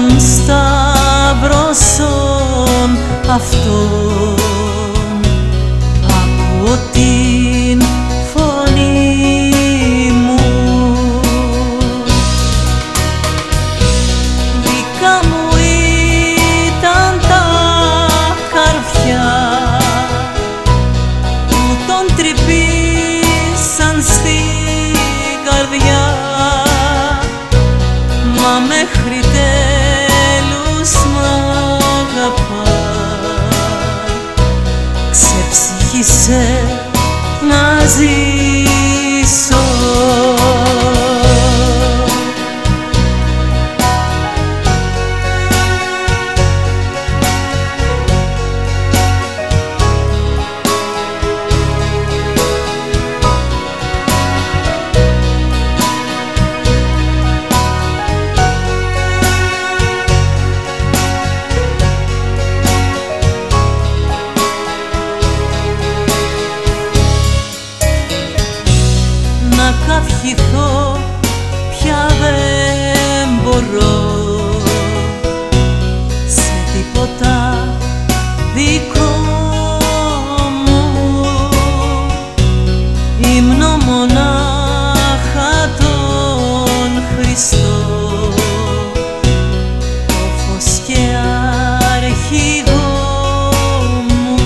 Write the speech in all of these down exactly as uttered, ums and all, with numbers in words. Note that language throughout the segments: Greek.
των σταυρωσών αυτών. Ακούω την φωνή μου, δικά μου ήταν τα καρφιά που τον τρυπήσαν στην καρδιά, μα μέχρι τέλους μ' αγαπάει. Ξεψύχησε να ζήσω. Να καυχηθώ πια δεν μπορώ σε τίποτα δικό μου. Ύμνο μονάχα τον Χριστό, το φως και αρχηγό μου.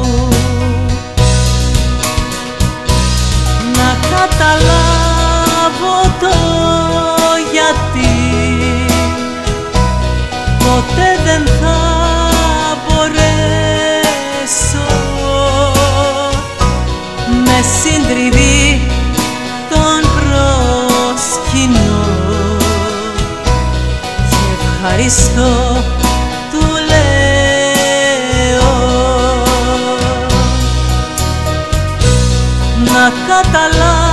Να καταλάβω το γιατί ποτέ δεν θα μπορέσω με συντριβή τον προσκυνώ και ευχαριστώ του λέω. Να καταλάβω